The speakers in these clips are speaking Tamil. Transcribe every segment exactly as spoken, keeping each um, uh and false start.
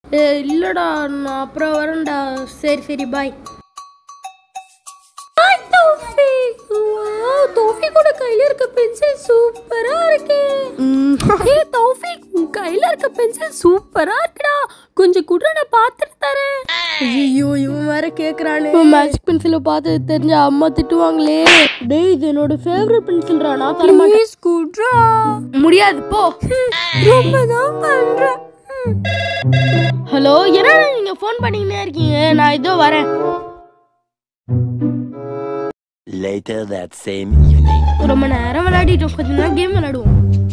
இல்லடா நான் அப்புறம் வரேன்டா. சரி சரி பாய். தௌஃபிகோட கையில இருக்க பென்சில் சூப்பரா இருக்கு. ஏ தௌஃபிக் உன் கையில இருக்க பென்சில் சூப்பரா இருக்குடா. கொஞ்சம் கூட நான் பார்த்துட்டு தரேன். ஐயோ இவன் வேற கேக்குறானே. மேஜிக் பென்சிலை பார்த்து தெரிஞ்ச அம்மா திட்டுவாங்களே. டேய் இது என்னோட ஃபேவரட் பென்சில்டா. நான் தர மாட்டேன். ப்ளீஸ் குட்ரா. முடியாது போ. ரொம்ப தான் பண்றேன். ஹலோ என்னடா நீங்க ஃபோன் பண்ணிக்கிட்டே இருக்கீங்க? நான் இதோ வரேன். Later that same evening. ரொம்ப நேரம் விளையாடிட்டோம். கொஞ்ச நேரம் கேம் விளையாடுவோம்.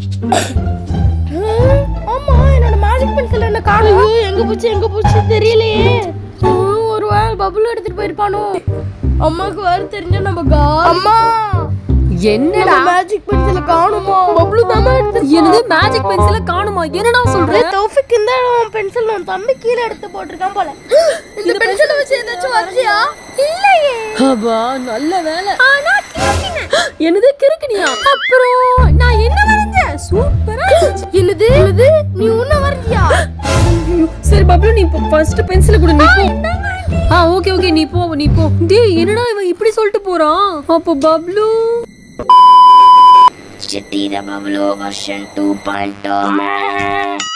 ஆமா என்னோட மேஜிக் பென்சில் என்ன காணோம்? எங்க போச்சு எங்க போச்சு தெரியலையே. ஒருவேளை பபுலு எடுத்துட்டு போயிருப்பானோ? அம்மாக்கு வேற தெரிஞ்சா நம்ம கா அம்மா என்னடா மேஜிக் பென்சில காணுமா? பபுலு தான் எடுத்து. என்னது மேஜிக் பென்சில காணுமா? என்னடா சொல்ற? தௌஃபிக் இந்த பென்சில் நான் தம்பி கீழ எடுத்து போட்டுருக்கான் போல. இந்த பென்சில வச்சு ஏதாச்சும் வச்சியா? இல்லையே. அப்பா நல்ல வேளை. ஆனா கிறுக்கினே. என்னது கிறுக்கினியா? அப்புறம் நான் என்ன வரைஞ்சேன்? சூப்பரா இருந்துச்சு. என்னது என்னது நீ உன்ன வரைஞ்சியா? சரி பபுலு நீ ஃபர்ஸ்ட் பென்சில குடு. நீ போ. ஆ ஓகே ஓகே நீ போ நீ போ. டேய் என்னடா இவன் இப்படி சொல்லிட்டு போறான்? அப்ப பபுலு Chitti the Babulu version two point oh.